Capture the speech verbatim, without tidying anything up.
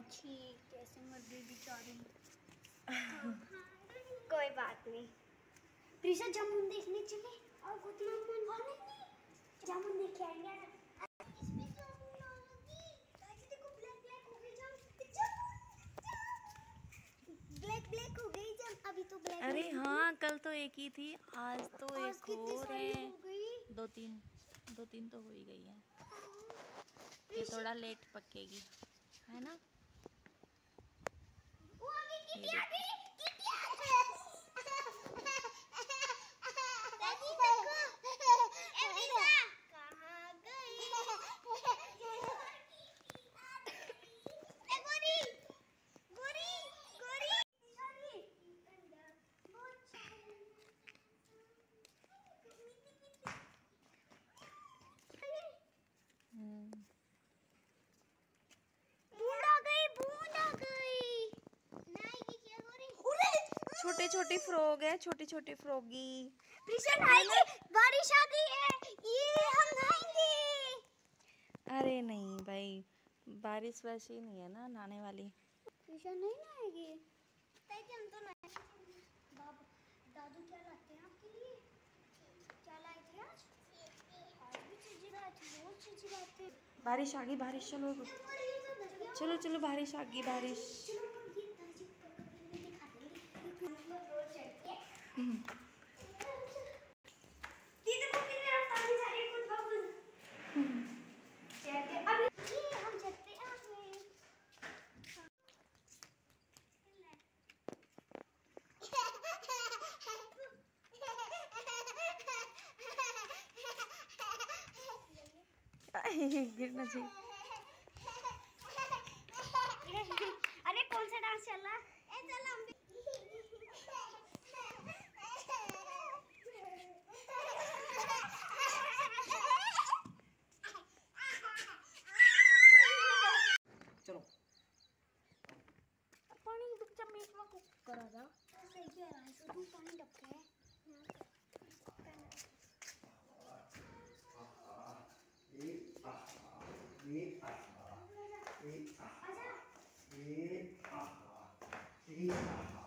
छी कैसे मर गई बेचारी। कोई बात नहीं। प्रीशा जामुन देखने चले और कुछ जामुन हाँ नहीं नहीं जामुन देख के आएंगे। इसमें जामुन आएगी गाइस देखो ब्लैक ब्लैक हो गई जामुन ब्लैक ब्लैक हो गई जब अभी तो ब्लैक। अरे हाँ कल तो एक ही थी आज तो आज एक और है। हो गई? दो तीन दो तीन तो हो ही गई है। ये थोड़ा लेट पकेगी है ना। वो आगे ये किटी आगे देखो किटी दादी देखो ए प्रीशा कहाँ गई ए गोरी गोरी गोरी हम्म। बूंद आ गई बूंद आ गई नहीं की क्या गोरी छोटे छोटे फ्रॉग है छोटी छोटी फ्रॉगी। प्रीशा नहाएंगे बारिश आ गई है ये हम नहाएंगे। अरे नहीं भाई बारिश वैसी नहीं है ना नहाने वाली। प्रीशा नहीं नहाएगी ताकि हम तो नहाएंगे। बाबा दादू क्या लाते हैं आपके लिए क्या लाए थे आज आज भी चीजें लाए थे बहुत चीजें लाते हैं। बारिश आ गई बारिश चलो चलो चलो बारिश आ गई बारिश। गिरना चाहिए। अरे कौन सा डांस चल रहा है ए चल हम भी चलो पानी बच्चा में इसमें कुक करा जा सही कह रहा है तो तू पानी डबके है एक आ एक आ एक आ एक आ एक आ